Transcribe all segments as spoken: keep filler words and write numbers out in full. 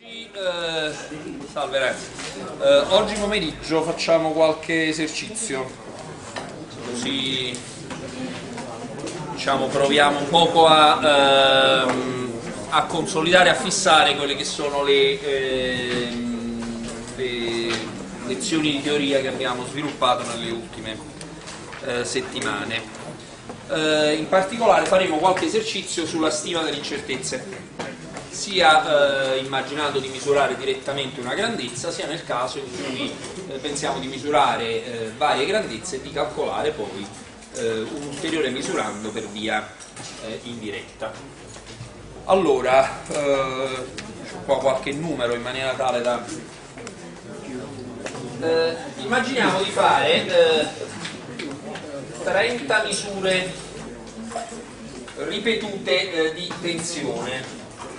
Eh, salve ragazzi, eh, oggi pomeriggio facciamo qualche esercizio, così diciamo proviamo un poco a, ehm, a consolidare, a fissare quelle che sono le, ehm, le lezioni di teoria che abbiamo sviluppato nelle ultime eh, settimane. Eh, in particolare faremo qualche esercizio sulla stima delle incertezze, sia eh, immaginando di misurare direttamente una grandezza, sia nel caso in cui eh, pensiamo di misurare eh, varie grandezze e di calcolare poi eh, un ulteriore misurando per via eh, indiretta. Allora, eh, ho qua qualche numero in maniera tale da... Eh, immaginiamo di fare eh, trenta misure ripetute eh, di tensione.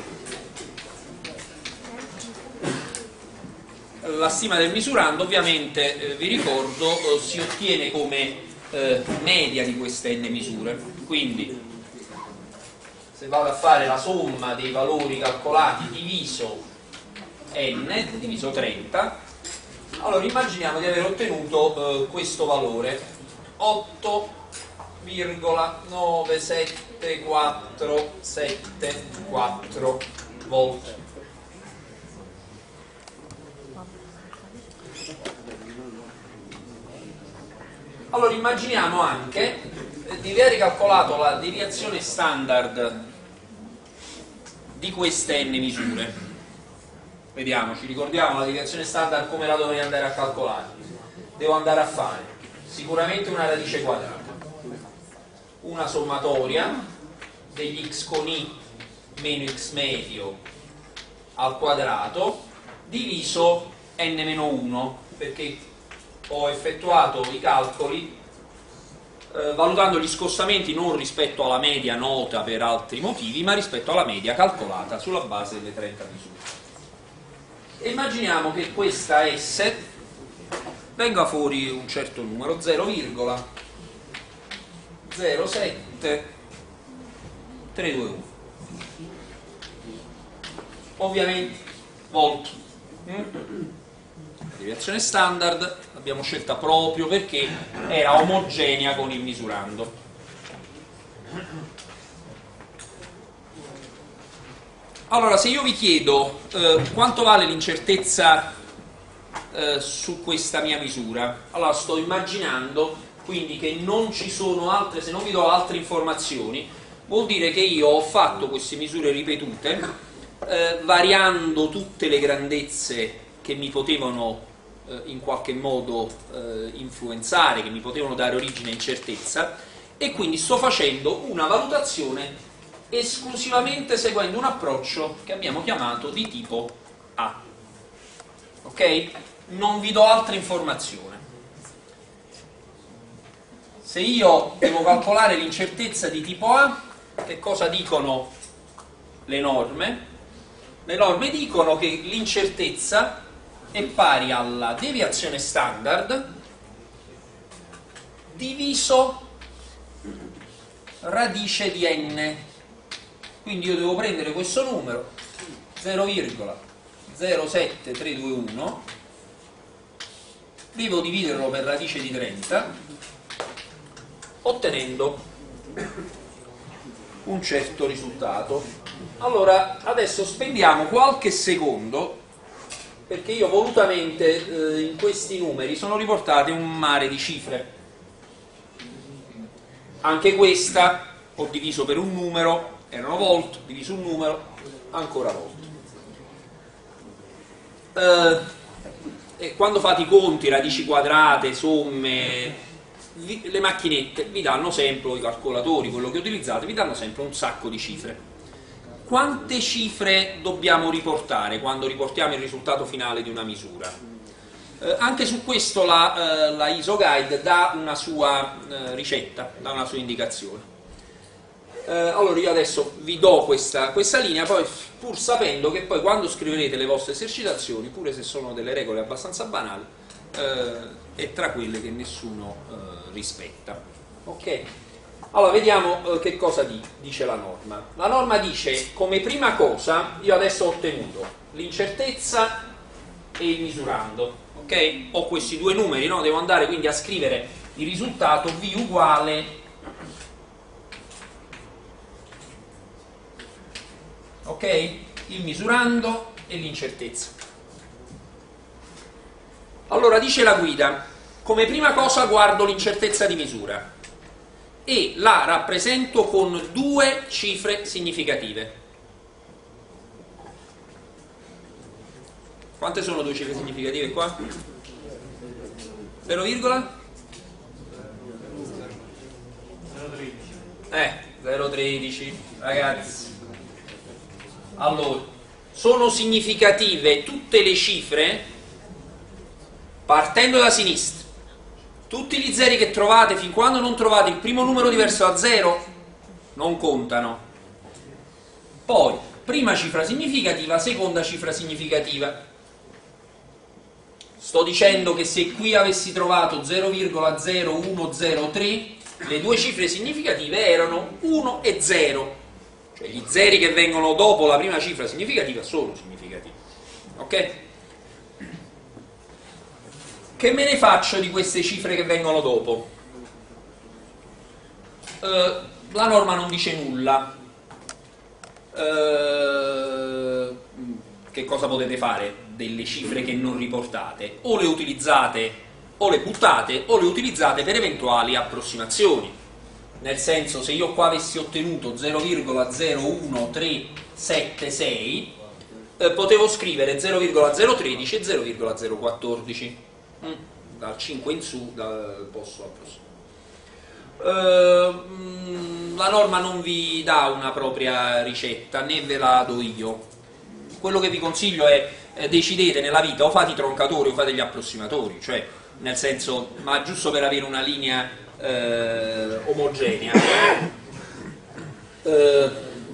La stima del misurando ovviamente, eh, vi ricordo, eh, si ottiene come eh, media di queste n misure, quindi se vado a fare la somma dei valori calcolati diviso n, diviso trenta, allora immaginiamo di aver ottenuto eh, questo valore, otto virgola nove sette quattro sette quattro volt. Allora immaginiamo anche di aver calcolato la deviazione standard di queste n misure. Vediamo, ci ricordiamo la deviazione standard come la dovrei andare a calcolare. Devo andare a fare sicuramente una radice quadrata, una sommatoria degli x con i meno x medio al quadrato diviso n meno uno, perché ho effettuato i calcoli eh, valutando gli scostamenti non rispetto alla media nota per altri motivi, ma rispetto alla media calcolata sulla base delle trenta misure. E immaginiamo che questa S venga fuori un certo numero, zero virgola zero sette tre due uno, ovviamente volt. La deviazione standard l'abbiamo scelta proprio perché era omogenea con il misurando. Allora, se io vi chiedo eh, quanto vale l'incertezza eh, su questa mia misura, allora sto immaginando quindi che non ci sono altre, se non vi do altre informazioni, vuol dire che io ho fatto queste misure ripetute eh, variando tutte le grandezze che mi potevano eh, in qualche modo eh, influenzare, che mi potevano dare origine a incertezza, e quindi sto facendo una valutazione esclusivamente seguendo un approccio che abbiamo chiamato di tipo A. Ok? Non vi do altre informazioni. Se io devo calcolare l'incertezza di tipo A, che cosa dicono le norme? Le norme dicono che l'incertezza è pari alla deviazione standard diviso radice di n. Quindi io devo prendere questo numero zero virgola zero sette tre due uno, devo dividerlo per radice di trenta, ottenendo un certo risultato. Allora adesso spendiamo qualche secondo, perché io volutamente eh, in questi numeri sono riportate un mare di cifre. Anche questa ho diviso per un numero, erano volt, diviso un numero, ancora volt. Eh, e quando fate i conti, radici quadrate, somme, vi, le macchinette vi danno sempre, i calcolatori, quello che utilizzate, vi danno sempre un sacco di cifre. Quante cifre dobbiamo riportare quando riportiamo il risultato finale di una misura? Eh, anche su questo la, eh, la I S O Guide dà una sua eh, ricetta, dà una sua indicazione. Eh, allora io adesso vi do questa, questa linea, poi pur sapendo che poi quando scriverete le vostre esercitazioni, pure se sono delle regole abbastanza banali, eh, è tra quelle che nessuno eh, rispetta. Ok? Allora, vediamo eh, che cosa di, dice la norma. La norma dice, come prima cosa, io adesso ho ottenuto l'incertezza e il misurando, ok? Ho questi due numeri, no? Devo andare quindi a scrivere il risultato V uguale ok? Il misurando e l'incertezza. Allora, dice la guida, come prima cosa guardo l'incertezza di misura e la rappresento con due cifre significative. Quante sono due cifre significative qua? zero, eh, zero virgola tredici, ragazzi. Allora, sono significative tutte le cifre partendo da sinistra. Tutti gli zeri che trovate, fin quando non trovate il primo numero diverso da zero, non contano. Poi, prima cifra significativa, seconda cifra significativa. Sto dicendo che se qui avessi trovato zero virgola zero uno zero tre, le due cifre significative erano uno e zero. Cioè gli zeri che vengono dopo la prima cifra significativa sono significativi. Ok? Che me ne faccio di queste cifre che vengono dopo? Eh, la norma non dice nulla. Eh, che cosa potete fare delle cifre che non riportate? O le utilizzate, o le buttate, o le utilizzate per eventuali approssimazioni. Nel senso, se io qua avessi ottenuto zero virgola zero uno tre sette sei, eh, potevo scrivere zero virgola zero uno tre e zero virgola zero uno quattro. Mm. Dal cinque in su dal posso approssimare. Uh, la norma non vi dà una propria ricetta, né ve la do io. Quello che vi consiglio è eh, decidete nella vita, o fate i troncatori o fate gli approssimatori, cioè nel senso, ma giusto per avere una linea eh, omogenea. Uh,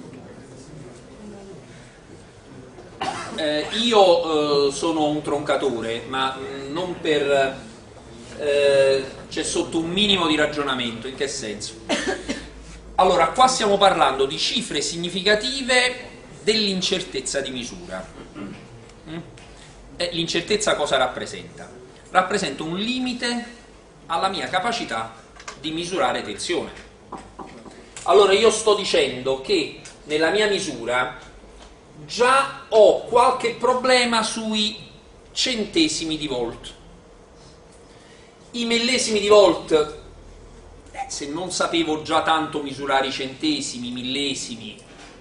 eh, io eh, sono un troncatore, ma non per... Eh, c'è sotto un minimo di ragionamento. In che senso? Allora, qua stiamo parlando di cifre significative dell'incertezza di misura. Mm? E l'incertezza cosa rappresenta? Rappresenta un limite alla mia capacità di misurare tensione. Allora, io sto dicendo che nella mia misura già ho qualche problema sui centesimi di volt. I millesimi di volt, eh, se non sapevo già tanto misurare i centesimi, i millesimi,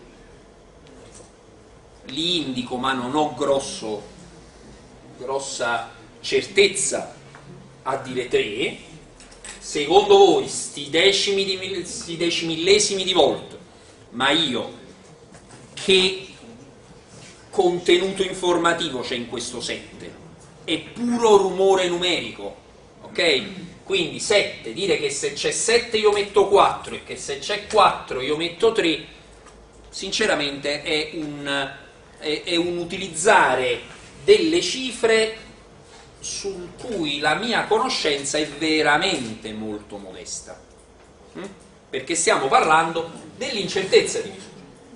li indico, ma non ho grosso, grossa certezza a dire tre. Secondo voi sti decimi di, sti decimillesimi di volt, ma io che contenuto informativo c'è in questo sette? È puro rumore numerico. Ok? Quindi sette, dire che se c'è sette io metto quattro e che se c'è quattro io metto tre, sinceramente è un, è, è un utilizzare delle cifre su cui la mia conoscenza è veramente molto modesta. Mm? Perché stiamo parlando dell'incertezza di misura.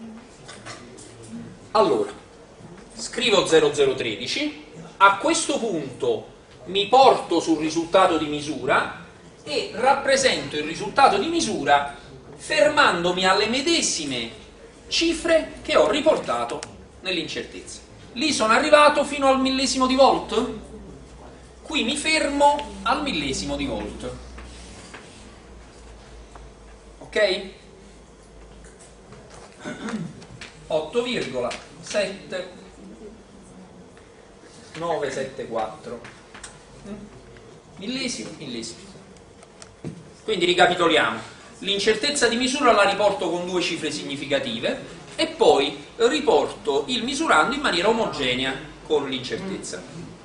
Allora, scrivo zero zero uno tre, a questo punto mi porto sul risultato di misura e rappresento il risultato di misura fermandomi alle medesime cifre che ho riportato nell'incertezza. Lì sono arrivato fino al millesimo di volt, qui mi fermo al millesimo di volt. Ok? otto virgola sette nove sette quattro millesimi, millesimi. Quindi ricapitoliamo: l'incertezza di misura la riporto con due cifre significative e poi riporto il misurando in maniera omogenea con l'incertezza.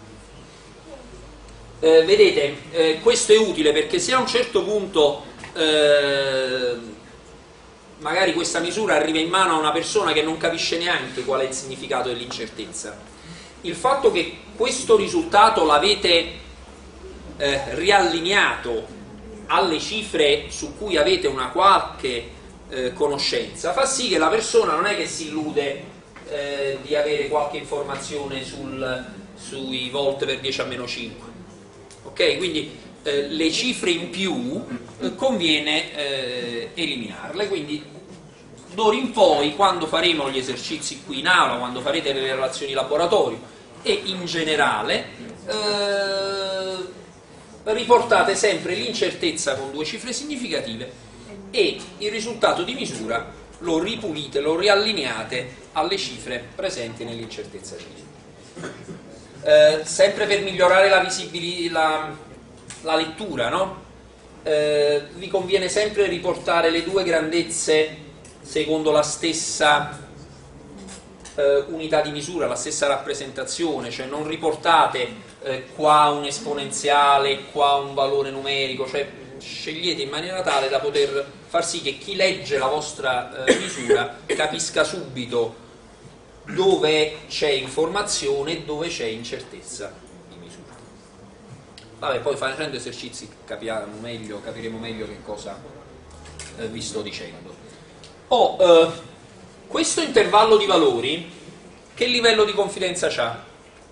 Eh, vedete, eh, questo è utile perché se a un certo punto eh, magari questa misura arriva in mano a una persona che non capisce neanche qual è il significato dell'incertezza, il fatto che questo risultato l'avete eh, riallineato alle cifre su cui avete una qualche eh, conoscenza, fa sì che la persona non è che si illude eh, di avere qualche informazione sul, sui volt per dieci a meno cinque. Ok? Quindi eh, le cifre in più eh, conviene eh, eliminarle, quindi d'ora in poi, quando faremo gli esercizi qui in aula, quando farete le relazioni laboratorio e in generale, eh, riportate sempre l'incertezza con due cifre significative e il risultato di misura lo ripulite, lo riallineate alle cifre presenti nell'incertezza di misura. Eh, sempre per migliorare la visibilità, la, la lettura, no? Eh, vi conviene sempre riportare le due grandezze secondo la stessa eh, unità di misura, la stessa rappresentazione, cioè non riportate eh, qua un esponenziale, qua un valore numerico, cioè scegliete in maniera tale da poter far sì che chi legge la vostra eh, misura capisca subito dove c'è informazione e dove c'è incertezza di misura. Vabbè, poi facendo esercizi capiamo meglio, capiremo meglio che cosa eh, vi sto dicendo. Oh, eh, questo intervallo di valori che livello di confidenza c'ha?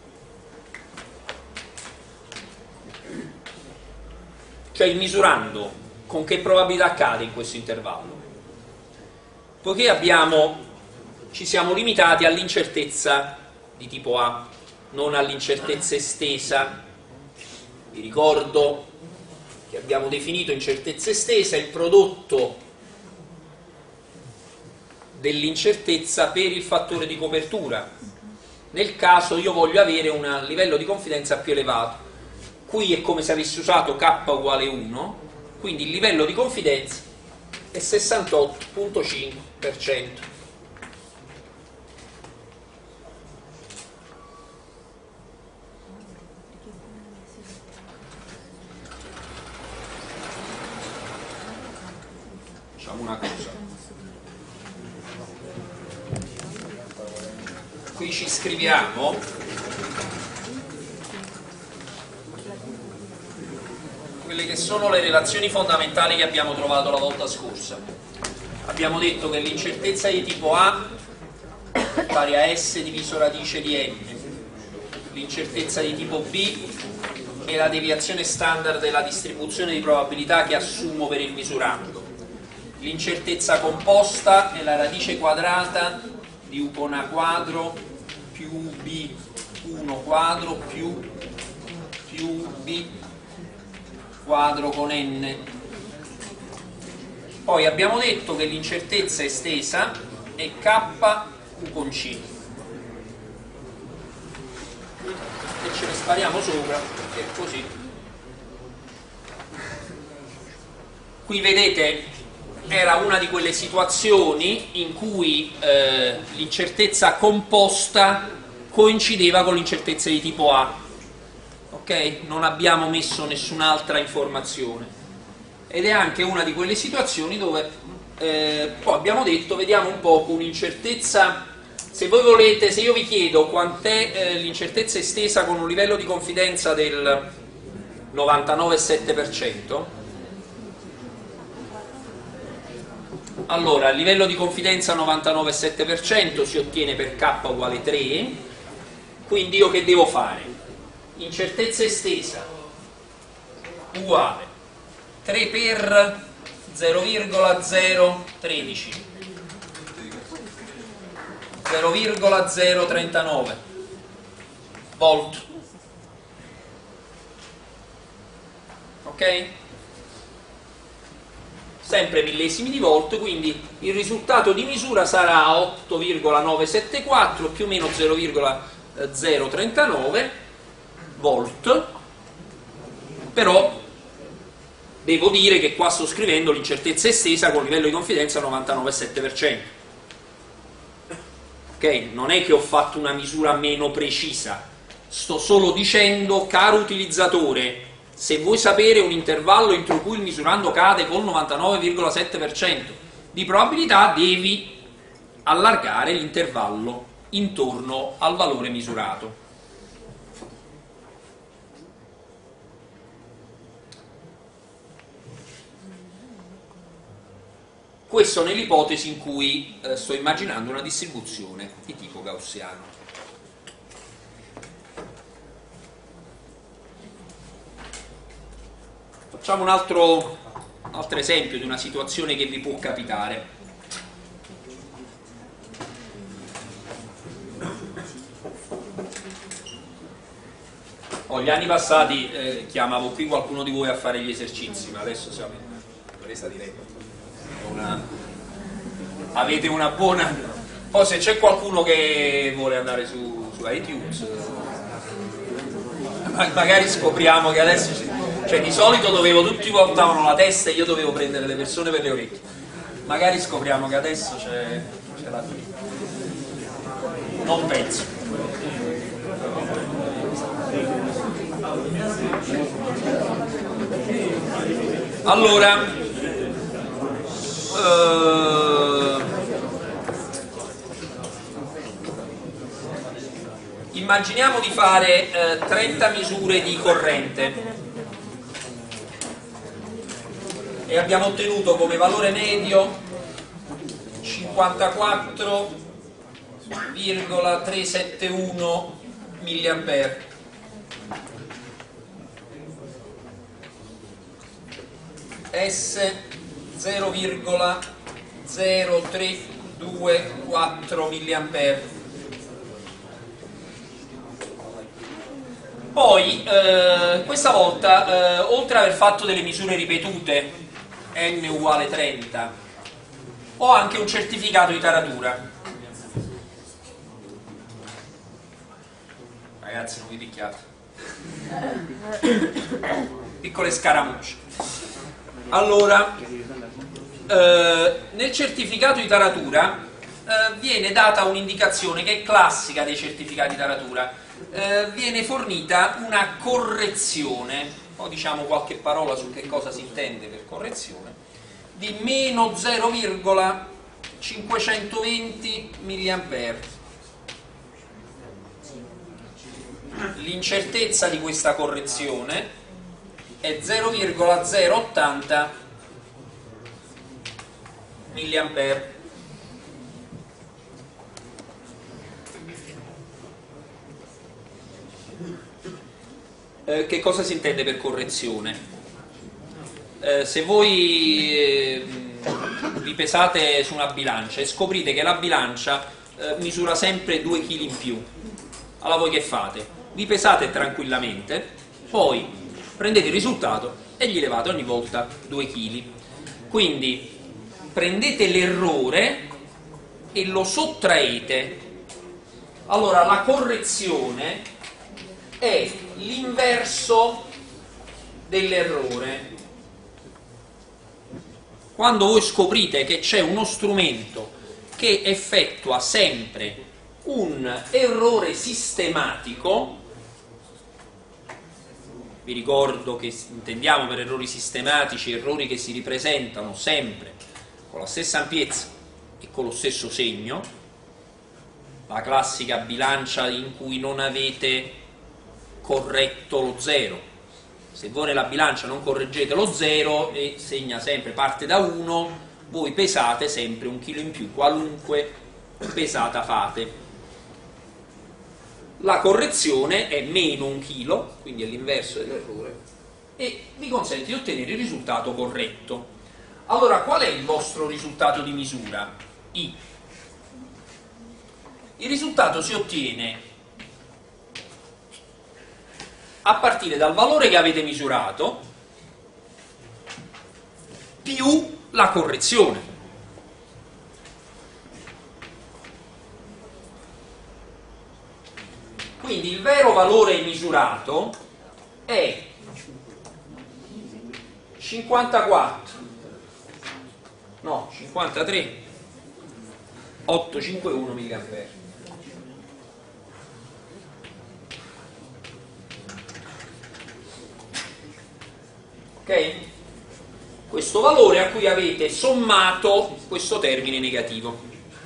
Cioè il misurando con che probabilità cade in questo intervallo? Poiché abbiamo, ci siamo limitati all'incertezza di tipo A, non all'incertezza estesa. Vi ricordo che abbiamo definito incertezza estesa il prodotto dell'incertezza per il fattore di copertura. Nel caso io voglio avere un livello di confidenza più elevato. Qui è come se avessi usato k uguale uno, quindi il livello di confidenza è sessantotto virgola cinque per cento. Facciamo una cosa. Qui ci scriviamo quelle che sono le relazioni fondamentali che abbiamo trovato la volta scorsa. Abbiamo detto che l'incertezza di tipo A è pari a S diviso radice di n, l'incertezza di tipo B è la deviazione standard della distribuzione di probabilità che assumo per il misurando, l'incertezza composta è la radice quadrata di U con A quadro più B uno quadro più più B quadro con n. Poi abbiamo detto che l'incertezza estesa è k u con c e ce ne spariamo sopra perché è così. Qui vedete era una di quelle situazioni in cui eh, l'incertezza composta coincideva con l'incertezza di tipo A. Ok? Non abbiamo messo nessun'altra informazione ed è anche una di quelle situazioni dove eh, poi abbiamo detto, vediamo un po' con incertezza, se voi volete, se io vi chiedo quant'è eh, l'incertezza estesa con un livello di confidenza del novantanove virgola sette per cento, allora il livello di confidenza novantanove virgola sette per cento si ottiene per k uguale tre, quindi io che devo fare? Incertezza estesa uguale tre per zero virgola zero tredici, zero virgola zero trentanove volt, ok? Sempre millesimi di volt, quindi il risultato di misura sarà otto virgola novecentosettantaquattro più o meno zero virgola zero trentanove volt, però devo dire che qua sto scrivendo l'incertezza estesa con livello di confidenza novantanove virgola sette per cento. Ok? Non è che ho fatto una misura meno precisa, sto solo dicendo, caro utilizzatore, se vuoi sapere un intervallo entro cui il misurando cade con novantanove virgola sette per cento di probabilità, devi allargare l'intervallo intorno al valore misurato. Questo nell'ipotesi in cui eh, sto immaginando una distribuzione di tipo gaussiano. Facciamo un altro, un altro esempio di una situazione che vi può capitare. Oh, gli anni passati eh, chiamavo qui qualcuno di voi a fare gli esercizi, ma adesso siamo in presa diretta. Una... avete una buona... Poi se c'è qualcuno che vuole andare su, su iTunes, magari scopriamo che adesso... Cioè di solito dovevo, tutti voltavano la testa e io dovevo prendere le persone per le orecchie. Magari scopriamo che adesso c'è, c'è la... Non penso. Allora... Uh, immaginiamo di fare uh, trenta misure di corrente e abbiamo ottenuto come valore medio cinquantaquattro virgola trecentosettantuno milliampere. S zero virgola zero tre due quattro milliampere. Poi eh, questa volta eh, oltre ad aver fatto delle misure ripetute n uguale trenta ho anche un certificato di taratura. Ragazzi, non vi picchiate. Piccole scaramucce. Allora, eh, nel certificato di taratura eh, viene data un'indicazione che è classica dei certificati di taratura. Eh, viene fornita una correzione, poi diciamo qualche parola su che cosa si intende per correzione, di meno zero virgola cinquecentoventi milliampere. L'incertezza di questa correzione è zero virgola zero ottanta milliampere. Eh, che cosa si intende per correzione? Eh, se voi eh, vi pesate su una bilancia e scoprite che la bilancia eh, misura sempre due chili in più, allora voi che fate? Vi pesate tranquillamente, poi prendete il risultato e gli levate ogni volta due chili. Quindi prendete l'errore e lo sottraete. Allora la correzione è l'inverso dell'errore. Quando voi scoprite che c'è uno strumento che effettua sempre un errore sistematico, vi ricordo che intendiamo per errori sistematici errori che si ripresentano sempre con la stessa ampiezza e con lo stesso segno, la classica bilancia in cui non avete corretto lo zero. Se voi nella bilancia non correggete lo zero e segna sempre, parte da uno, voi pesate sempre un chilo in più, qualunque pesata fate. La correzione è meno un chilo, quindi è l'inverso dell'errore, e vi consente di ottenere il risultato corretto. Allora, qual è il vostro risultato di misura? I. Il risultato si ottiene a partire dal valore che avete misurato più la correzione. Quindi il vero valore misurato è cinquantaquattro, no, cinquantatré, ottocentocinquantuno milliampere. Ok? Questo valore a cui avete sommato questo termine negativo.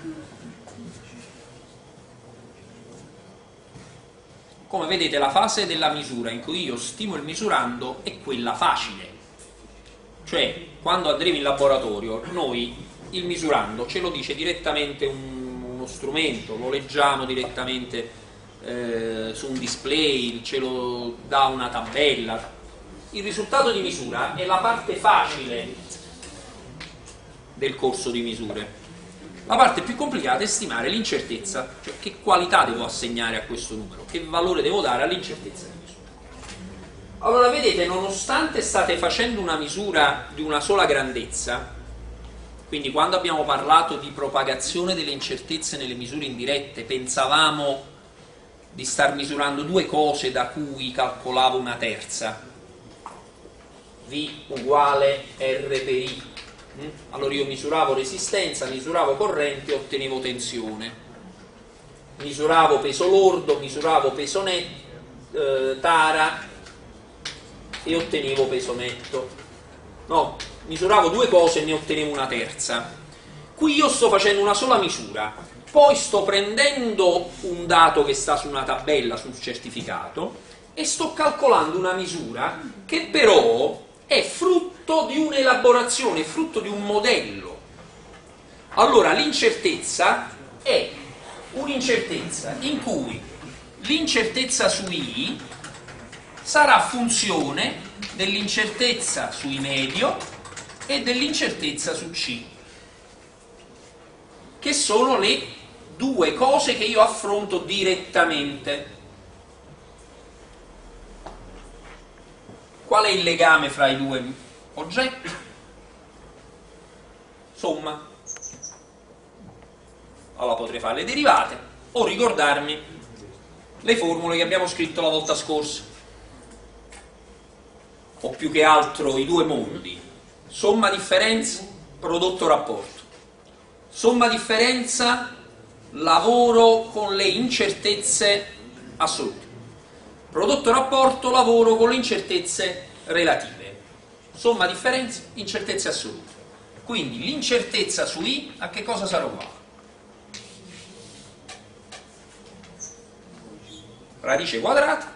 Come vedete, la fase della misura in cui io stimo il misurando è quella facile, cioè quando andremo in laboratorio noi il misurando, ce lo dice direttamente un, uno strumento, lo leggiamo direttamente eh, su un display, ce lo dà una tabella. Il risultato di misura è la parte facile del corso di misure. La parte più complicata è stimare l'incertezza, cioè che qualità devo assegnare a questo numero, che valore devo dare all'incertezza di misura. Allora vedete, nonostante state facendo una misura di una sola grandezza, quindi quando abbiamo parlato di propagazione delle incertezze nelle misure indirette, pensavamo di star misurando due cose da cui calcolavo una terza, V uguale R per I. Allora io misuravo resistenza, misuravo corrente e ottenevo tensione, misuravo peso lordo, misuravo peso netto, eh, tara e ottenevo peso netto. No, misuravo due cose e ne ottenevo una terza. Qui io sto facendo una sola misura, poi sto prendendo un dato che sta su una tabella, sul certificato, e sto calcolando una misura che però è frutto di un'elaborazione, frutto di un modello. Allora l'incertezza è un'incertezza in cui l'incertezza su I sarà funzione dell'incertezza su I medio e dell'incertezza su C, che sono le due cose che io affronto direttamente. Qual è il legame fra i due oggetti? Somma. Allora potrei fare le derivate o ricordarmi le formule che abbiamo scritto la volta scorsa, o più che altro i due mondi: somma differenza, prodotto rapporto. Somma differenza, lavoro con le incertezze assolute. Prodotto rapporto, lavoro con le incertezze relative. Somma differenza, incertezze assolute. Quindi l'incertezza su I a che cosa sarà uguale? Radice quadrata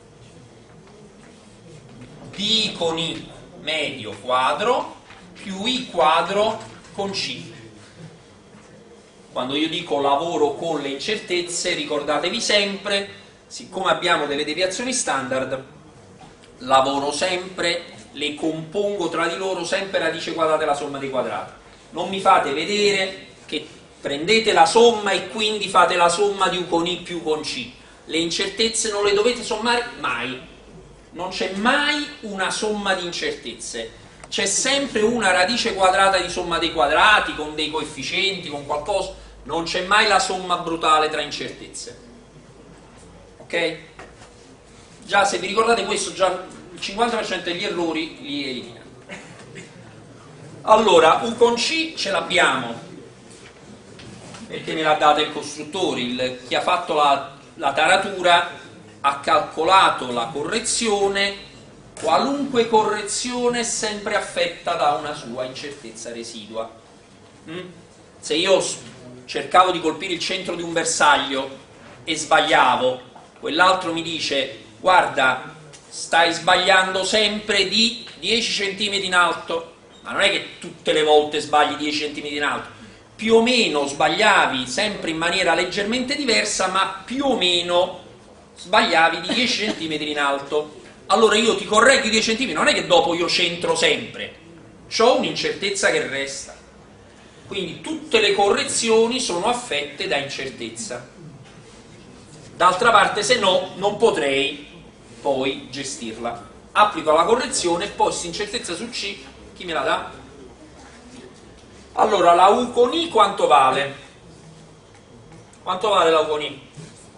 D con I medio quadro più I quadro con C. Quando io dico lavoro con le incertezze, ricordatevi sempre, siccome abbiamo delle deviazioni standard, lavoro sempre, le compongo tra di loro sempre radice quadrata e la somma dei quadrati. Non mi fate vedere che prendete la somma e quindi fate la somma di U con I più con C. Le incertezze non le dovete sommare mai. Non c'è mai una somma di incertezze. C'è sempre una radice quadrata di somma dei quadrati, con dei coefficienti, con qualcosa. Non c'è mai la somma brutale tra incertezze. Ok? Già se vi ricordate questo, già il cinquanta per cento degli errori li elimina. Allora, U con C ce l'abbiamo, perché me l'ha data il costruttore. Il, chi ha fatto la, la taratura ha calcolato la correzione. Qualunque correzione è sempre affetta da una sua incertezza residua. Mm? Se io cercavo di colpire il centro di un bersaglio e sbagliavo, quell'altro mi dice: guarda, stai sbagliando sempre di dieci centimetri in alto. Ma non è che tutte le volte sbagli dieci centimetri in alto, più o meno sbagliavi sempre in maniera leggermente diversa, ma più o meno sbagliavi di dieci centimetri in alto. Allora io ti correggo i dieci centimetri, non è che dopo io centro sempre, c'ho un'incertezza che resta. Quindi tutte le correzioni sono affette da incertezza. D'altra parte, se no, non potrei poi gestirla. Applico la correzione e poi questa incertezza su C, chi me la dà? Allora, la U con I quanto vale? Quanto vale la U con I?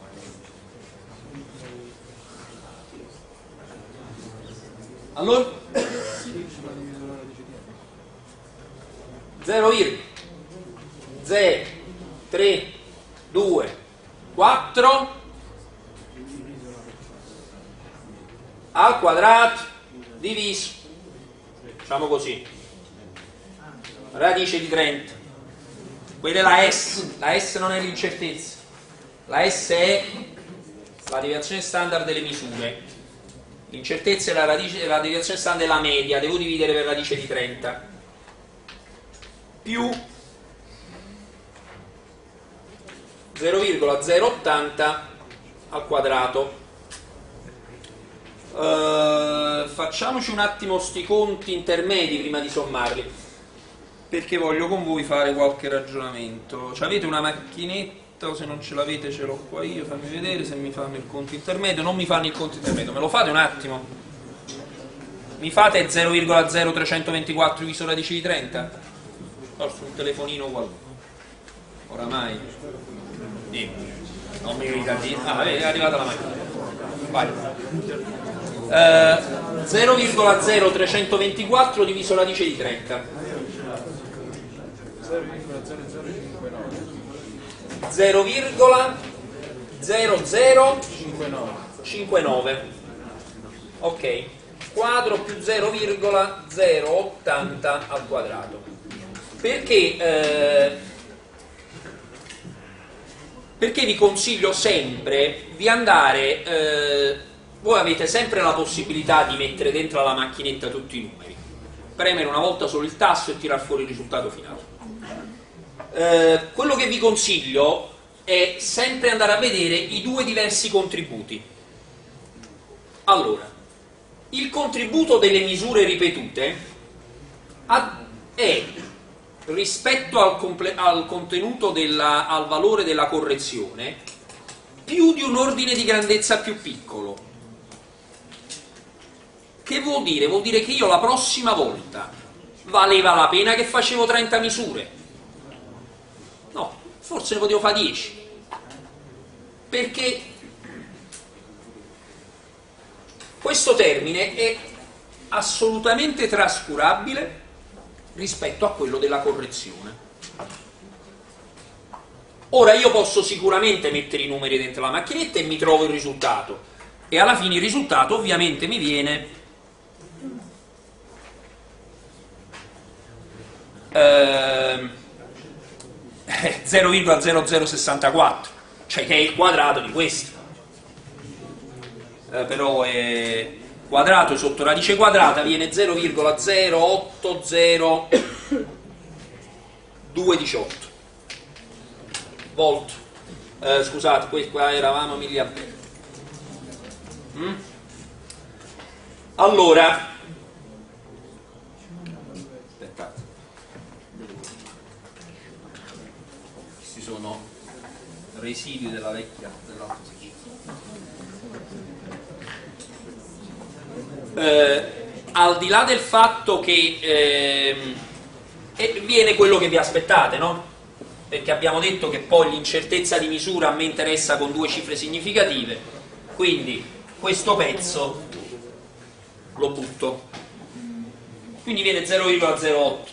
Allora? zero virgola zero tre due quattro al quadrato diviso, facciamo così, radice di trenta. Quella è la S, la S non è l'incertezza, la S è la deviazione standard delle misure. L'incertezza è la, radice, la deviazione standard della media, devo dividere per radice di trenta, più zero virgola zero ottanta al quadrato. Uh, facciamoci un attimo sti conti intermedi prima di sommarli, perché voglio con voi fare qualche ragionamento. Cioè, avete una macchinetta o se non ce l'avete ce l'ho qua io, fammi vedere se mi fanno il conto intermedio. Non mi fanno il conto intermedio, me lo fate un attimo? Mi fate zero virgola zero trecentoventiquattro diviso radice di trenta? Forse un telefonino qualcuno oramai sì. Non mi devi dire. Ah, è arrivata la macchina. Vai. Uh, zero virgola zero trecentoventiquattro diviso radice di trenta. zero virgola zero zero cinquantanove. Ok. Quadro più zero virgola zero ottanta al quadrato. Perché eh, perché vi consiglio sempre di andare eh, voi avete sempre la possibilità di mettere dentro alla macchinetta tutti i numeri, premere una volta solo il tasto e tirar fuori il risultato finale. Eh, quello che vi consiglio è sempre andare a vedere i due diversi contributi. Allora, il contributo delle misure ripetute è rispetto al, comple- al contenuto della, al valore della correzione più di un ordine di grandezza più piccolo. Che vuol dire? Vuol dire che io la prossima volta valeva la pena che facevo trenta misure? No, forse ne potevo fare dieci. Perché questo termine è assolutamente trascurabile rispetto a quello della correzione. Ora io posso sicuramente mettere i numeri dentro la macchinetta e mi trovo il risultato, e alla fine il risultato ovviamente mi viene eh, zero virgola zero zero sessantaquattro, cioè che è il quadrato di questo. Eh, però è quadrato sotto radice quadrata viene zero virgola zero otto zero due diciotto volt. Eh, scusate, qua eravamo a milliampere. Mm? Allora, aspettate, questi sono residui della vecchia dell'altro. Eh, al di là del fatto che eh, viene quello che vi aspettate, no? Perché abbiamo detto che poi l'incertezza di misura a me interessa con due cifre significative, quindi questo pezzo lo butto, quindi viene zero virgola zero otto,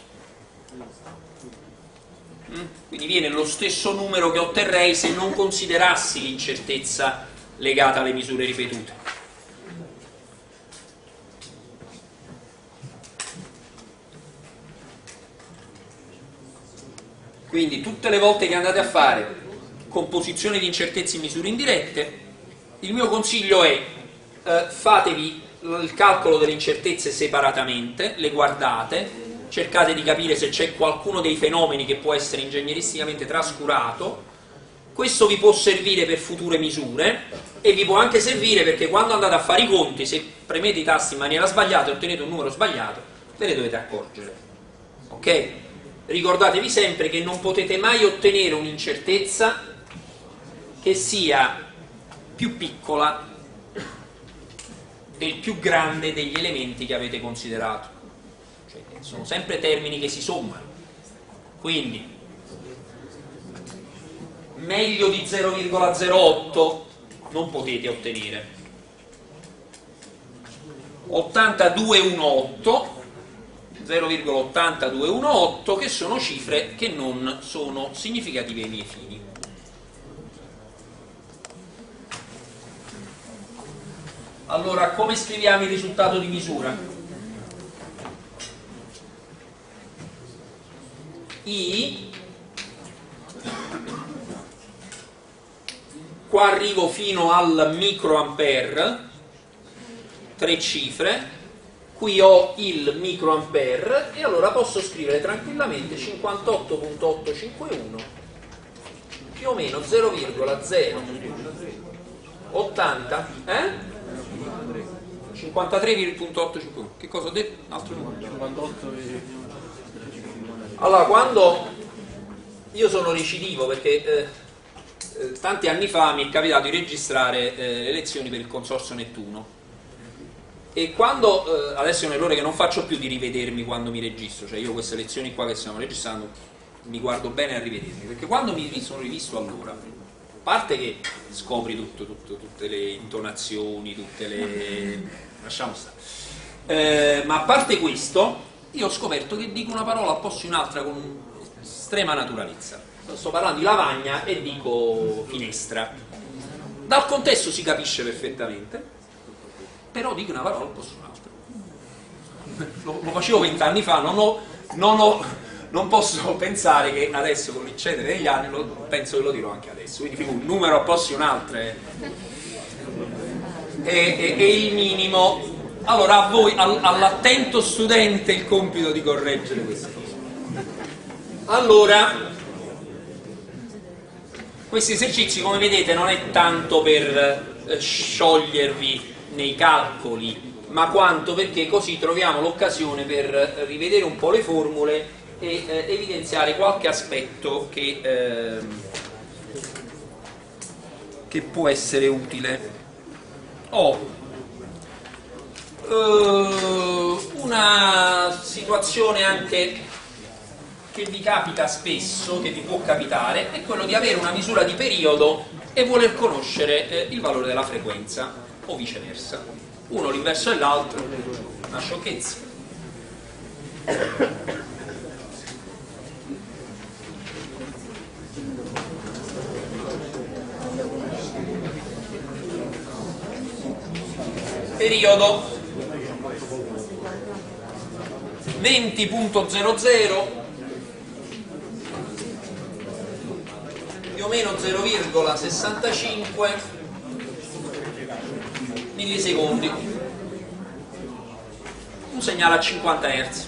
quindi viene lo stesso numero che otterrei se non considerassi l'incertezza legata alle misure ripetute. Quindi tutte le volte che andate a fare composizione di incertezze in misure indirette, il mio consiglio è eh, fatevi il calcolo delle incertezze separatamente, le guardate, cercate di capire se c'è qualcuno dei fenomeni che può essere ingegneristicamente trascurato. Questo vi può servire per future misure e vi può anche servire perché quando andate a fare i conti, se premete i tasti in maniera sbagliata e ottenete un numero sbagliato, ve ne dovete accorgere. Ok? Ricordatevi sempre che non potete mai ottenere un'incertezza che sia più piccola del più grande degli elementi che avete considerato. Cioè, sono sempre termini che si sommano. Quindi, meglio di zero virgola zero otto non potete ottenere. ottantadue diciotto zero virgola ottantadue diciotto, che sono cifre che non sono significative ai miei fini. Allora, come scriviamo il risultato di misura? I, qua arrivo fino al microampere, tre cifre. Qui ho il microampere e allora posso scrivere tranquillamente cinquantotto virgola ottocentocinquantuno più più o meno zero virgola zero ottanta eh? cinquantatré virgola ottocentocinquanta. Che cosa ho detto? Altro numero. Allora, quando io sono recidivo, perché eh, eh, tanti anni fa mi è capitato di registrare eh, le lezioni per il Consorzio Nettuno, e quando eh, adesso è un errore che non faccio più di rivedermi quando mi registro, cioè io queste lezioni qua che stiamo registrando mi guardo bene a rivedermi, perché quando mi sono rivisto allora, a parte che scopri tutto, tutto, tutte le intonazioni, tutte le... lasciamo stare, eh, ma a parte questo io ho scoperto che dico una parola al posto di un'altra con estrema naturalezza. Sto parlando di lavagna e dico finestra, dal contesto si capisce perfettamente, però dico una parola al posto di un'altra. Lo, lo facevo vent'anni fa, non ho, non ho non posso pensare che adesso con l'incedere degli anni lo, penso che lo dirò anche adesso, quindi un numero a posto di un altro è, è, è, è il minimo. Allora a voi, al, all'attento studente, il compito di correggere queste cose. Allora, questi esercizi, come vedete, non è tanto per eh, sciogliervi nei calcoli, ma quanto perché così troviamo l'occasione per rivedere un po' le formule e eh, evidenziare qualche aspetto che, eh, che può essere utile. Ho eh, una situazione anche che vi capita spesso, che vi può capitare, è quello di avere una misura di periodo e voler conoscere eh, il valore della frequenza, o viceversa. Uno l'inverso dell'altro, una sciocchezza. Periodo venti punto zero zero più o meno zero virgola sessantacinque millisecondi, un segnale a cinquanta hertz.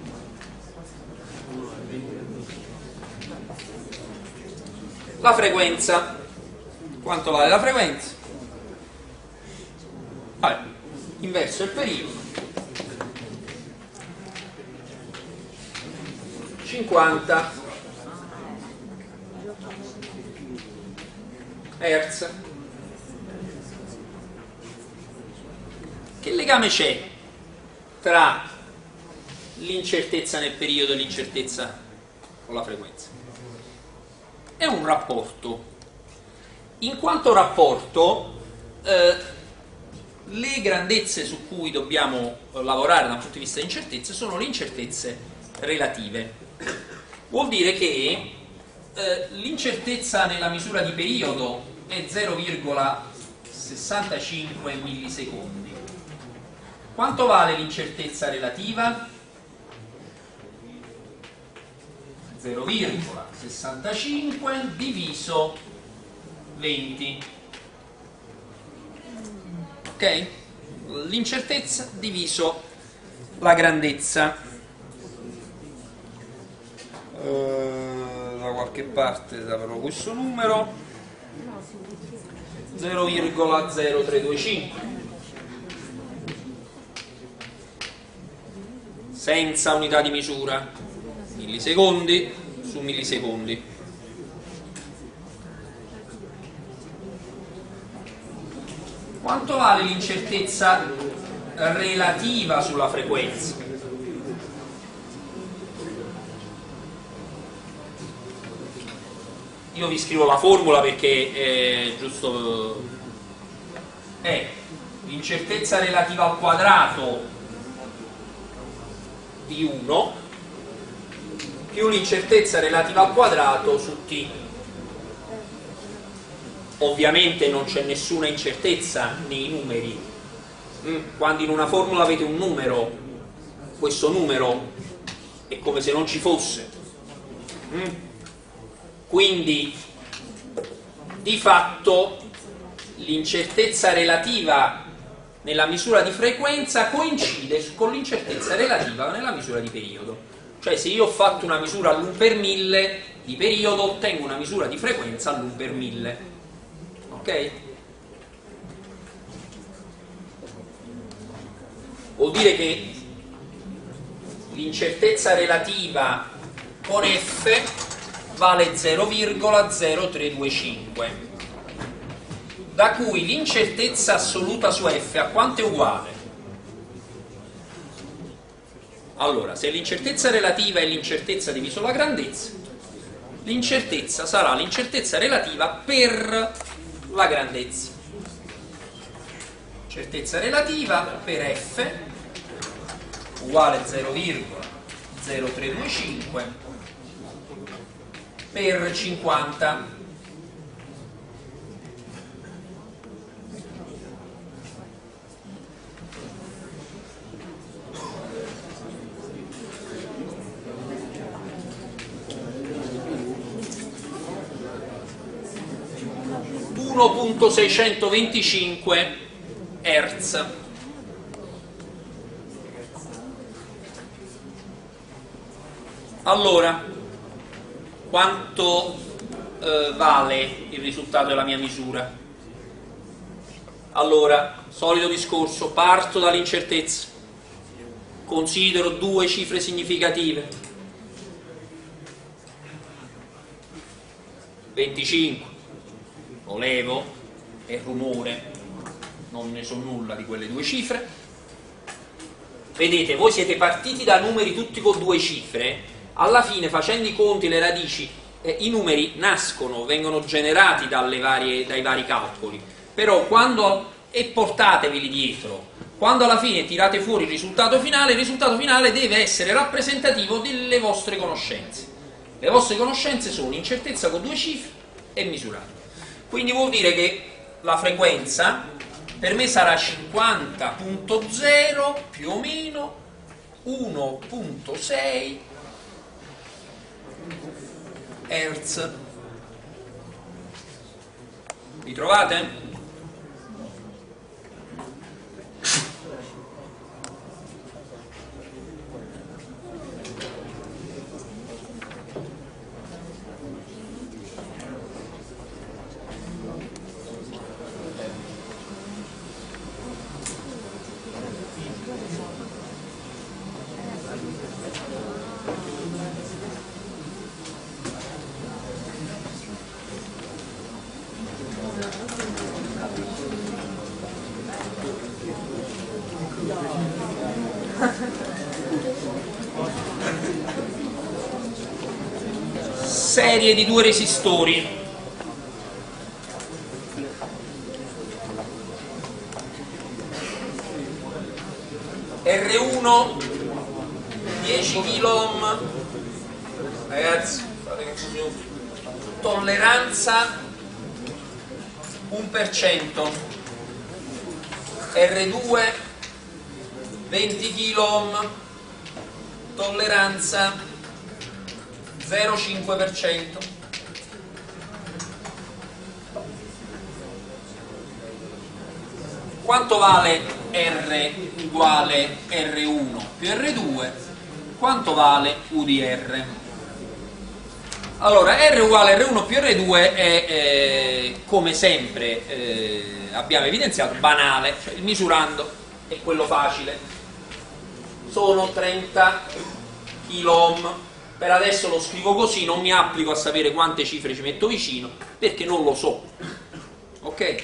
La frequenza, quanto vale la frequenza? Vabbè, inverso il periodo, cinquanta hertz. Che legame c'è tra l'incertezza nel periodo e l'incertezza con la frequenza? È un rapporto. In quanto rapporto, eh, le grandezze su cui dobbiamo lavorare dal punto di vista di incertezze sono le incertezze relative. Vuol dire che eh, l'incertezza nella misura di periodo è zero virgola sessantacinque millisecondi. Quanto vale l'incertezza relativa? zero virgola sessantacinque diviso venti. Ok? L'incertezza diviso la grandezza. Uh, da qualche parte avrò questo numero, zero virgola zero tre due cinque, senza unità di misura, millisecondi su millisecondi. Quanto vale l'incertezza relativa sulla frequenza? Io vi scrivo la formula perché è giusto, è l'incertezza relativa al quadrato di uno più l'incertezza relativa al quadrato su t. Ovviamente non c'è nessuna incertezza nei numeri. Quando in una formula avete un numero, questo numero è come se non ci fosse. Quindi di fatto l'incertezza relativa nella misura di frequenza coincide con l'incertezza relativa nella misura di periodo. Cioè se io ho fatto una misura all'uno per mille, di periodo, ottengo una misura di frequenza all'uno per mille. Ok? Vuol dire che l'incertezza relativa con F vale zero virgola zero tre due cinque, da cui l'incertezza assoluta su F a quanto è uguale? Allora, se l'incertezza relativa è l'incertezza diviso la grandezza, l'incertezza sarà l'incertezza relativa per la grandezza. Certezza relativa per F uguale zero virgola zero tre due cinque per cinquanta. uno virgola seicentoventicinque Hertz. Allora, quanto eh, vale il risultato della mia misura? Allora, solito discorso, parto dall'incertezza, considero due cifre significative, venticinque, lo levo, è rumore, non ne so nulla di quelle due cifre. Vedete, voi siete partiti da numeri tutti con due cifre, alla fine facendo i conti, le radici, eh, i numeri nascono, vengono generati dalle varie, dai vari calcoli, però quando, e portateveli dietro, quando alla fine tirate fuori il risultato finale, il risultato finale deve essere rappresentativo delle vostre conoscenze. Le vostre conoscenze sono incertezza con due cifre e misurata. Quindi vuol dire che la frequenza per me sarà cinquanta virgola zero più o meno uno virgola sei Hertz. Vi trovate? Serie di due resistori. R uno dieci kilo ohm, ragazzi, fate confusione. Tolleranza uno per cento. R due venti kilo ohm, tolleranza zero virgola cinque per cento. Quanto vale R uguale R uno più R due? Quanto vale U di R? Allora, R uguale R uno più R due è, eh, come sempre eh, abbiamo evidenziato, banale, cioè il misurando è quello facile. Sono trenta kilo ohm. Per adesso lo scrivo così, non mi applico a sapere quante cifre ci metto vicino, perché non lo so. Ok?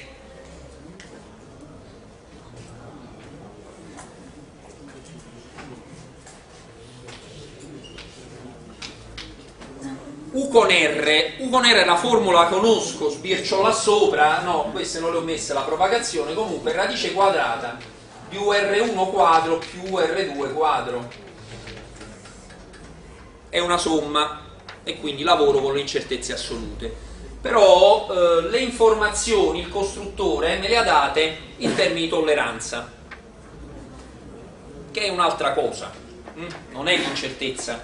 U con R, U con R la formula la conosco, sbircio là sopra, no, queste non le ho messe, la propagazione, comunque radice quadrata più R uno quadro più R due quadro. È una somma e quindi lavoro con le incertezze assolute. Però eh, le informazioni il costruttore me le ha date in termini di tolleranza, che è un'altra cosa, mm? non è l'incertezza.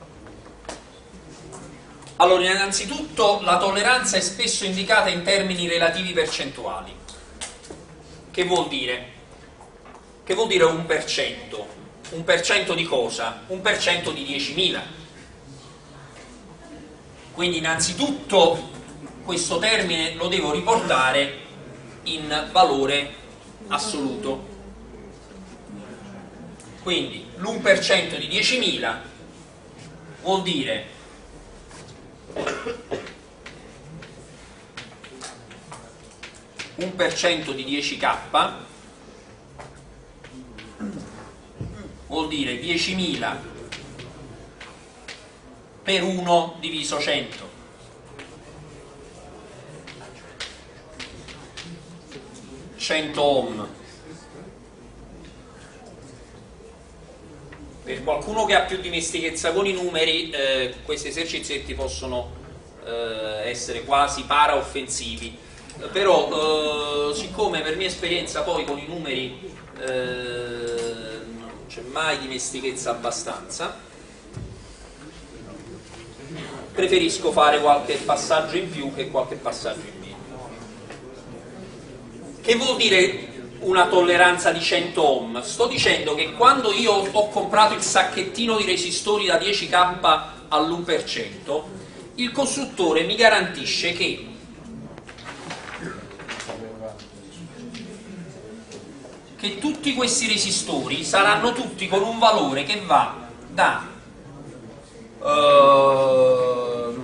Allora, innanzitutto la tolleranza è spesso indicata in termini relativi percentuali. Che vuol dire? Che vuol dire un per cento? Un per cento di cosa? Un per cento di diecimila. Quindi innanzitutto questo termine lo devo riportare in valore assoluto. Quindi l'uno per cento di diecimila vuol dire uno per cento di dieci K vuol dire diecimila per uno diviso cento. cento ohm. Per qualcuno che ha più dimestichezza con i numeri, eh, questi esercizietti possono eh, essere quasi paraoffensivi, però eh, siccome per mia esperienza poi con i numeri eh, non c'è mai dimestichezza abbastanza, preferisco fare qualche passaggio in più che qualche passaggio in meno. Che vuol dire una tolleranza di cento ohm? Sto dicendo che quando io ho comprato il sacchettino di resistori da dieci K all'uno per cento, il costruttore mi garantisce che che tutti questi resistori saranno tutti con un valore che va da uh,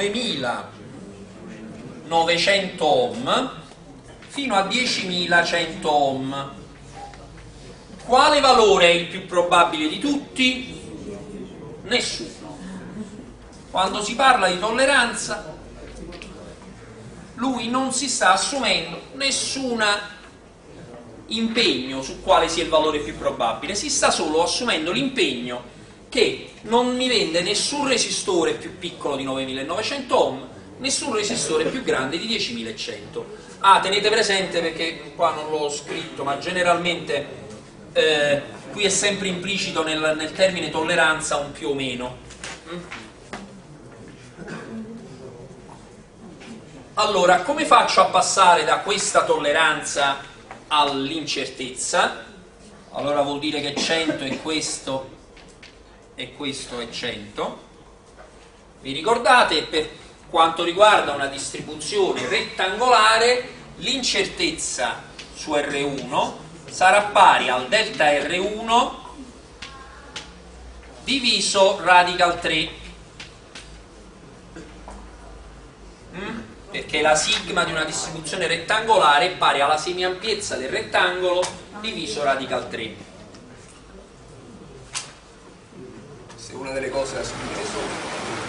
novemilanovecento ohm fino a diecimilacento ohm. Quale valore è il più probabile di tutti? Nessuno. Quando si parla di tolleranza, lui non si sta assumendo nessun impegno su quale sia il valore più probabile, si sta solo assumendo l'impegno che non mi vende nessun resistore più piccolo di novemilanovecento ohm, nessun resistore più grande di diecimilacento. Ah, tenete presente, perché qua non l'ho scritto, ma generalmente eh, qui è sempre implicito nel, nel termine tolleranza un più o meno. Allora, come faccio a passare da questa tolleranza all'incertezza? Allora vuol dire che cento è questo e questo è cento. Vi ricordate, per quanto riguarda una distribuzione rettangolare, l'incertezza su R uno sarà pari al delta R uno diviso radical tre, mm? perché la sigma di una distribuzione rettangolare è pari alla semiampiezza del rettangolo diviso radical tre. Se una delle cose da scrivere sopra.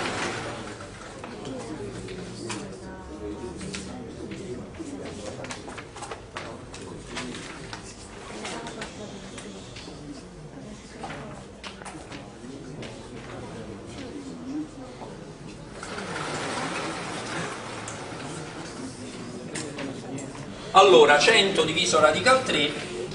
Allora, cento diviso radical tre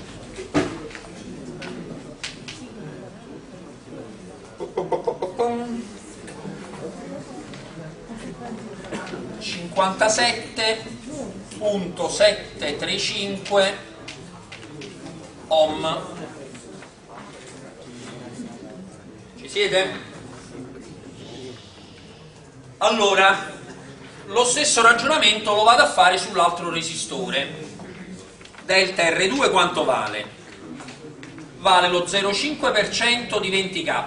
cinquantasette virgola settecentotrentacinque ohm. Ci siete? Allora, lo stesso ragionamento lo vado a fare sull'altro resistore. Delta R due quanto vale? Vale lo zero virgola cinque per cento di venti K.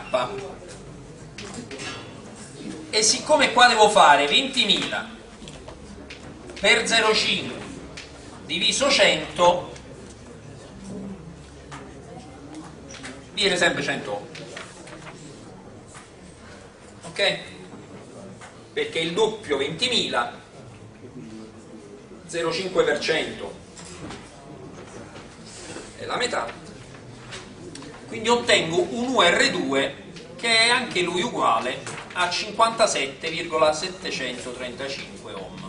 E siccome qua devo fare ventimila per zero virgola cinque diviso cento, viene sempre cento ohm. Ok? Perché il doppio ventimila, zero virgola cinque per cento è la metà, quindi ottengo un U R due che è anche lui uguale a cinquantasette virgola settecentotrentacinque ohm.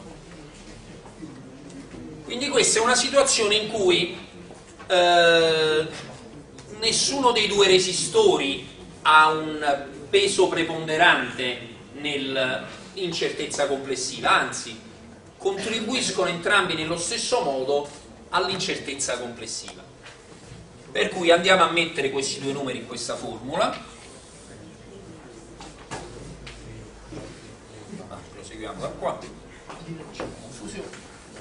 Quindi questa è una situazione in cui eh, nessuno dei due resistori ha un peso preponderante nell'incertezza complessiva, anzi contribuiscono entrambi nello stesso modo all'incertezza complessiva. Per cui andiamo a mettere questi due numeri in questa formula. Ah, guarda qua, confusione.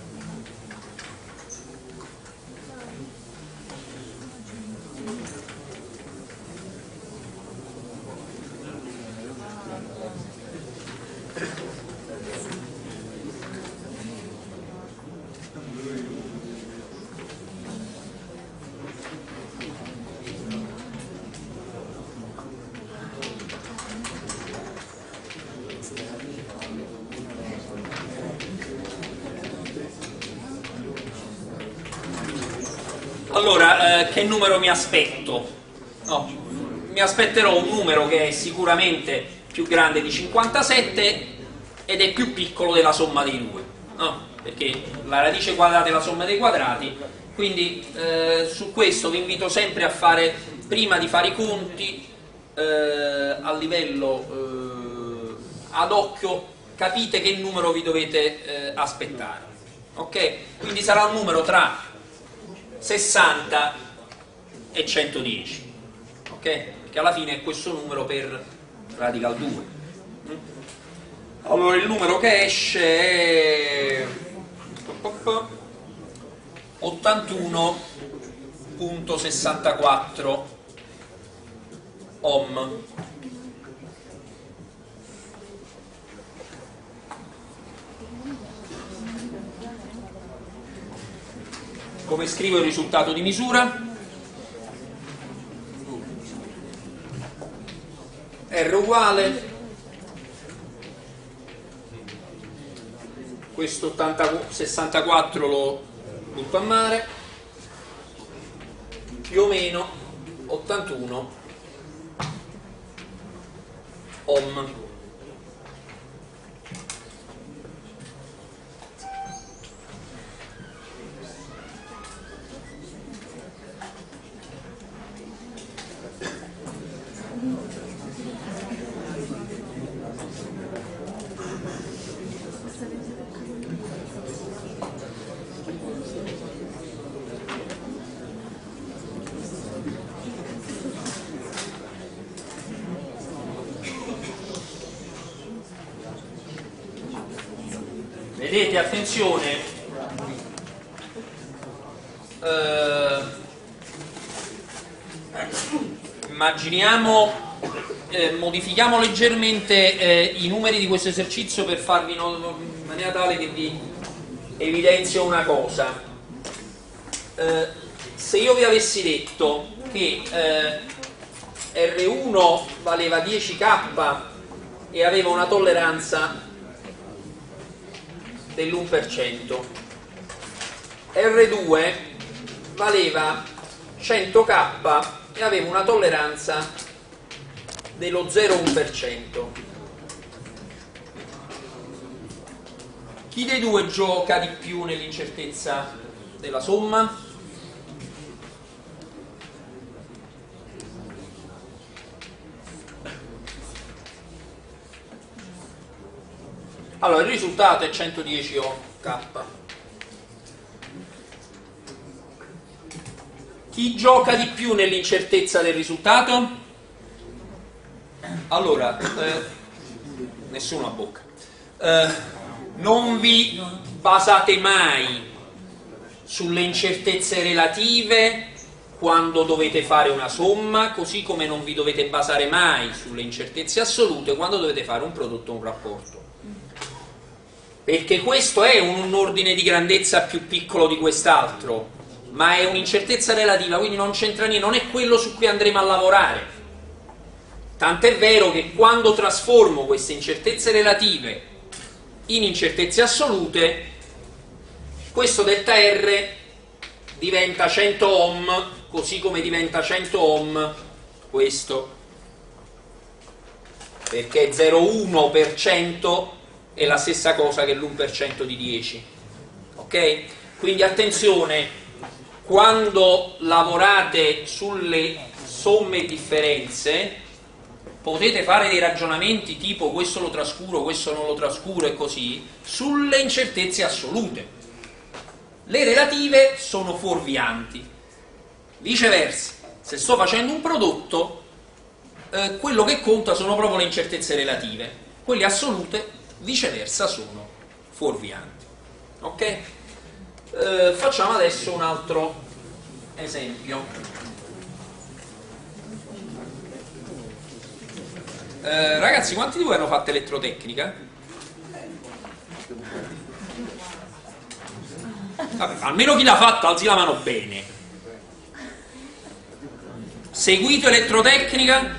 Allora, eh, che numero mi aspetto? No, mi aspetterò un numero che è sicuramente più grande di cinquantasette ed è più piccolo della somma dei due, no? Perché la radice quadrata è la somma dei quadrati, quindi eh, su questo vi invito sempre a fare, prima di fare i conti, eh, a livello eh, ad occhio, capite che numero vi dovete eh, aspettare, ok? Quindi sarà un numero tra sessanta e centodieci, ok? Perché alla fine è questo numero per radical due. Allora il numero che esce è ottantuno virgola sessantaquattro ohm. Come scrivo il risultato di misura? R uguale, questo ottanta, sessantaquattro lo butto a mare, più o meno ottantuno ohm. Vedete, attenzione, eh, immaginiamo, eh, modifichiamo leggermente eh, i numeri di questo esercizio per farvi no, in maniera tale che vi evidenzio una cosa. Eh, se io vi avessi detto che eh, R uno valeva dieci K e aveva una tolleranza dell'uno per cento, R due valeva cento K e aveva una tolleranza dello zero virgola uno per cento. Chi dei due gioca di più nell'incertezza della somma? Allora, il risultato è centodieci K. Chi gioca di più nell'incertezza del risultato? Allora, eh, nessuno a bocca. Eh, non vi basate mai sulle incertezze relative quando dovete fare una somma, così come non vi dovete basare mai sulle incertezze assolute quando dovete fare un prodotto o un rapporto. Perché questo è un ordine di grandezza più piccolo di quest'altro, ma è un'incertezza relativa, quindi non c'entra niente, non è quello su cui andremo a lavorare. Tant'è vero che quando trasformo queste incertezze relative in incertezze assolute, questo delta R diventa cento ohm, così come diventa cento ohm questo, perché zero virgola uno per cento è la stessa cosa che l'uno per cento di dieci, ok? Quindi attenzione, quando lavorate sulle somme e differenze potete fare dei ragionamenti tipo questo lo trascuro, questo non lo trascuro e così, sulle incertezze assolute. Le relative sono fuorvianti. Viceversa, se sto facendo un prodotto, eh, quello che conta sono proprio le incertezze relative. Quelle assolute viceversa sono fuorvianti. Ok? Eh, facciamo adesso un altro esempio. Eh, ragazzi, quanti di voi hanno fatto elettrotecnica? Vabbè, almeno chi l'ha fatto alzi la mano bene. Seguito elettrotecnica?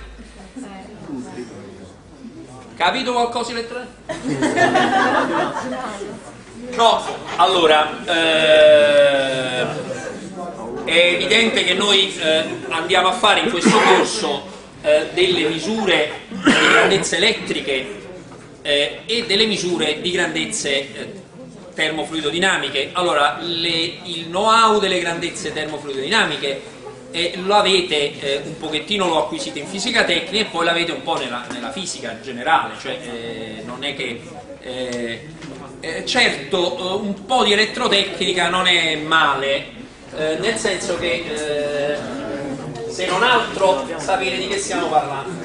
Capito qualcosa di elettrotecnica? No, allora eh, è evidente che noi eh, andiamo a fare in questo corso eh, delle misure di grandezze elettriche eh, e delle misure di grandezze eh, termofluidodinamiche. Allora, le, il know-how delle grandezze termofluidodinamiche eh, lo avete eh, un pochettino, lo acquisite in fisica tecnica e poi l'avete un po' nella, nella fisica generale, cioè eh, non è che eh, eh, certo un po' di elettrotecnica non è male, eh, nel senso che eh, se non altro sapere di che stiamo parlando.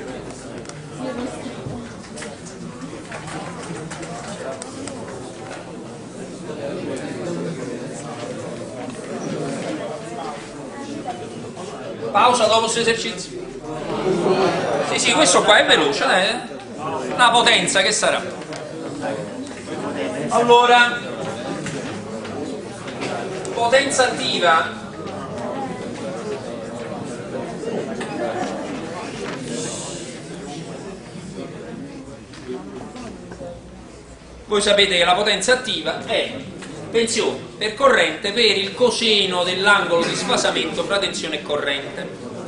Pausa dopo questo esercizio. Sì, sì, questo qua è veloce, eh? Una potenza che sarà. Allora, potenza attiva. Voi sapete che la potenza attiva è tensione per corrente per il coseno dell'angolo di sfasamento fra tensione e corrente.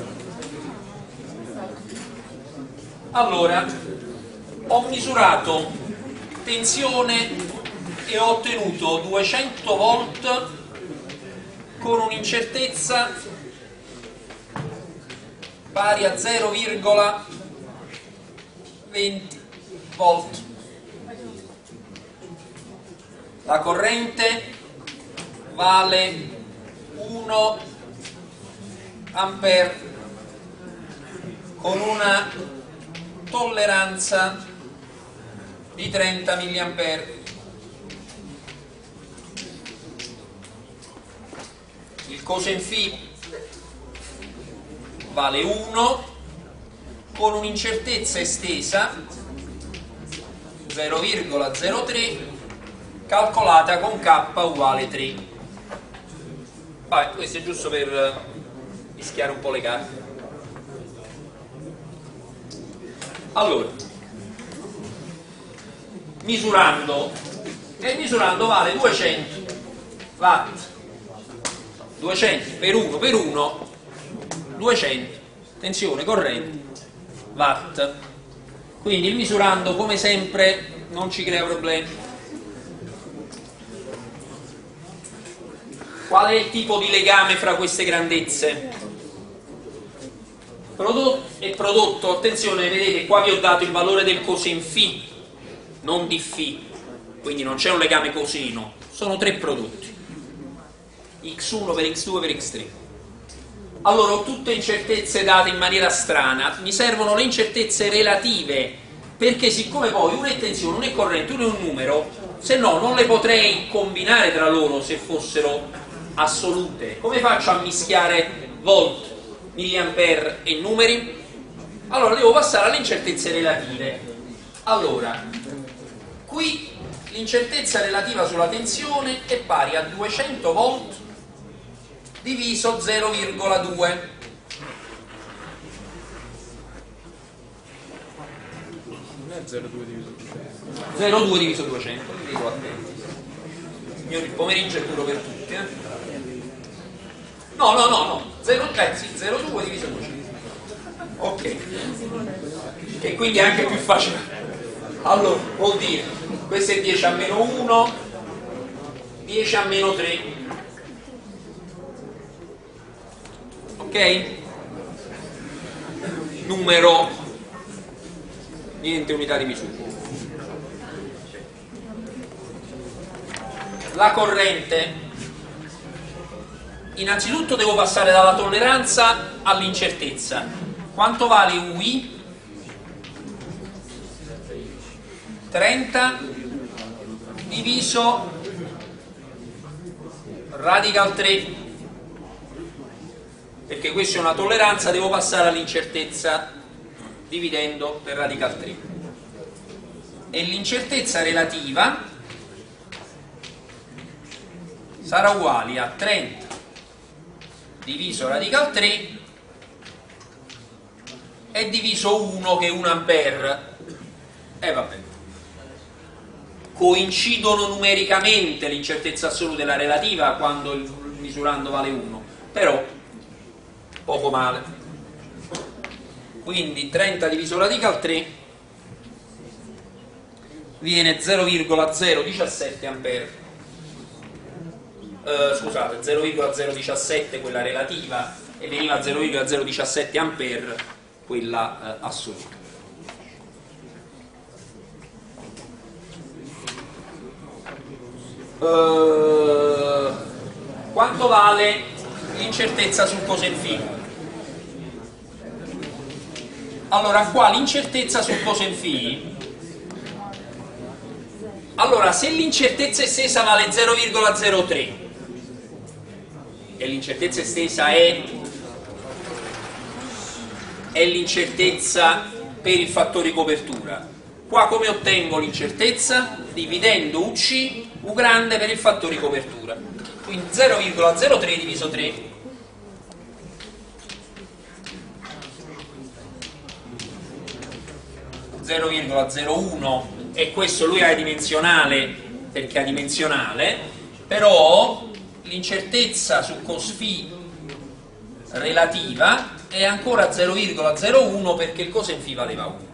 Allora, ho misurato tensione e ho ottenuto duecento volt con un'incertezza pari a zero virgola venti volt. La corrente vale uno ampere con una tolleranza di trenta milliampere. Il coseno φ vale uno con un'incertezza estesa zero virgola zero tre calcolata con K uguale tre. Vabbè, questo è giusto per mischiare un po' le carte. Allora, misurando, e misurando vale duecento watt, duecento per uno per uno, duecento, tensione, corrente, watt. Quindi il misurando, come sempre, non ci crea problemi. Qual è il tipo di legame fra queste grandezze? Prodotto e prodotto, attenzione, vedete, qua vi ho dato il valore del coseno φ, non di φ, quindi non c'è un legame coseno, sono tre prodotti, x uno per x due per x tre. Allora, ho tutte incertezze date in maniera strana, mi servono le incertezze relative, perché siccome poi una è tensione, una è corrente, uno è un numero, se no non le potrei combinare tra loro se fossero assolute. Come faccio a mischiare volt, milliampere e numeri? Allora devo passare alle incertezze relative. Allora, qui l'incertezza relativa sulla tensione è pari a duecento volt diviso zero virgola due. Non è zero virgola due diviso duecento. zero virgola due diviso duecento, dico attenti. Signori, il pomeriggio è puro per tutti, eh? No, no, no, no, zero, eh, sì, zero virgola due diviso duecento. Ok. E quindi è anche più facile. Allora, vuol dire, questo è dieci a meno uno, dieci a meno tre. Ok? Numero, niente unità di misura. La corrente, innanzitutto devo passare dalla tolleranza all'incertezza. Quanto vale U I? trenta diviso radical tre, perché questa è una tolleranza, devo passare all'incertezza dividendo per radical tre, e l'incertezza relativa sarà uguale a trenta diviso radical tre e diviso uno, che è un ampere. E vabbè, coincidono numericamente l'incertezza assoluta e la relativa quando il misurando vale uno, però poco male. Quindi trenta diviso radical tre viene zero virgola zero diciassette ampere. Uh, scusate, zero virgola zero diciassette quella relativa e veniva zero virgola zero diciassette ampere quella uh, assoluta. Uh, quanto vale l'incertezza sul coseno φ? Allora, qua l'incertezza sul coseno φ, allora se l'incertezza estesa vale zero virgola zero tre e l'incertezza estesa è, è l'incertezza per il fattore di copertura, qua come ottengo l'incertezza? Dividendo U C U grande per il fattore di copertura, quindi zero virgola zero tre diviso tre, zero virgola zero uno, e questo lui ha dimensionale perché ha dimensionale, però l'incertezza su cos φ relativa è ancora zero virgola zero uno perché il coseno φ valeva uno.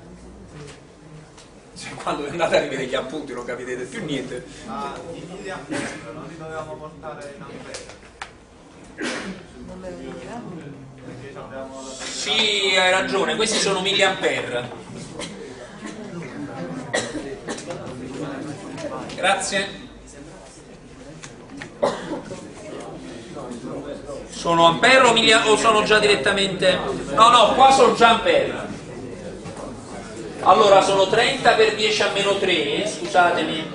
Se quando andate a rivedere gli appunti non capite più niente. Ma i milliampere non li dovevamo portare in ampere? Perché abbiamo la... Sì, hai ragione, questi sono milliampere. Grazie. Sono ampere o, milia... o sono già direttamente... No, no, qua sono già ampere. Allora sono trenta per dieci a meno tre, scusatemi,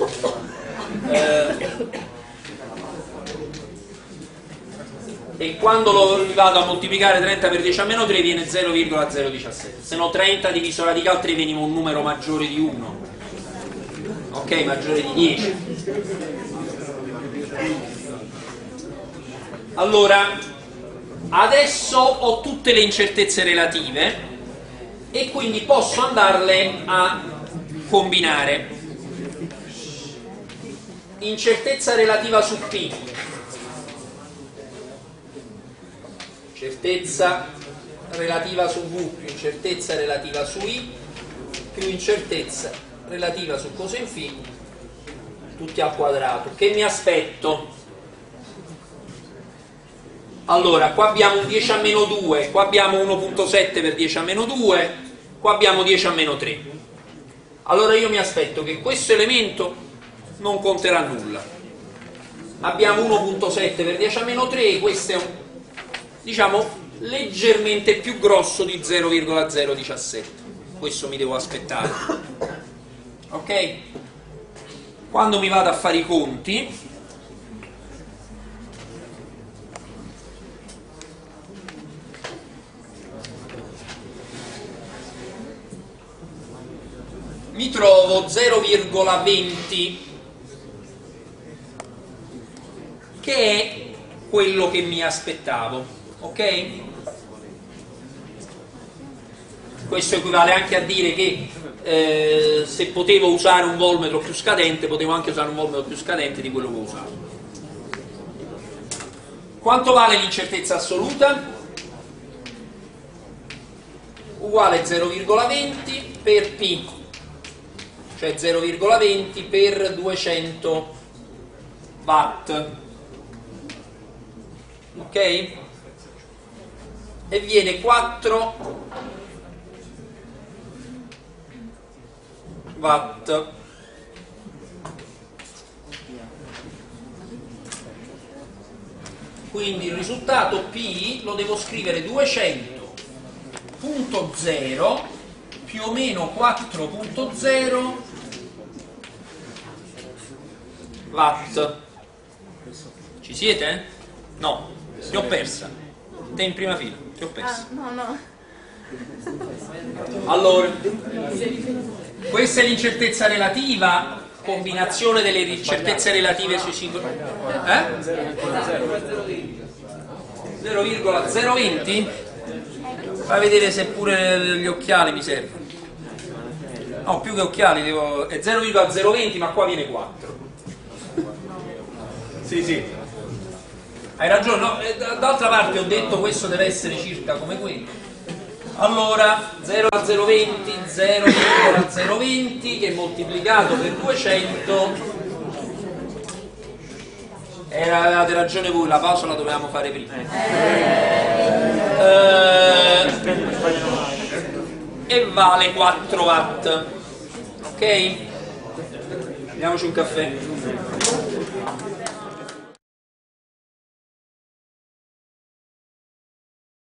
eh, e quando lo vado a moltiplicare trenta per dieci a meno tre viene zero virgola zero diciassette, se no trenta diviso radical tre veniva un numero maggiore di uno, ok, maggiore di dieci. Allora adesso ho tutte le incertezze relative e quindi posso andarle a combinare. Incertezza relativa su P, incertezza relativa su V più incertezza relativa su I più incertezza relativa su coseno φ, tutti al quadrato. Che mi aspetto? Allora, qua abbiamo un dieci a meno due, qua abbiamo uno virgola sette per dieci a meno due, qua abbiamo dieci a meno tre. Allora io mi aspetto che questo elemento non conterà nulla. Abbiamo uno virgola sette per dieci a meno tre, questo è un, diciamo, leggermente più grosso di zero virgola zero diciassette. Questo mi devo aspettare. Ok? Quando mi vado a fare i conti, mi trovo zero virgola venti, che è quello che mi aspettavo, ok? Questo equivale anche a dire che eh, se potevo usare un volmetro più scadente, potevo anche usare un volmetro più scadente di quello che ho usato. Quanto vale l'incertezza assoluta? Uguale zero virgola venti per P, cioè zero virgola venti per duecento watt, ok? E viene quattro watt. Quindi il risultato P lo devo scrivere duecento punto zero più o meno quattro punto zero watt. Ci siete? No, ti ho persa. Te in prima fila, ti ho persa. Ah, no, no. Allora, questa è l'incertezza relativa, combinazione delle incertezze relative sui singoli. Eh? zero virgola zero venti? Fai vedere se pure gli occhiali mi servono. No, più che occhiali devo... è zero virgola zero venti, ma qua viene quattro. Sì, sì. Hai ragione, no? D'altra parte ho detto questo deve essere circa come quello. Allora, zero virgola zero venti, zero virgola zero venti che moltiplicato per duecento... Era, avevate ragione voi, la pausa la dovevamo fare prima. Eh, e vale quattro watt. Ok? Andiamoci un caffè.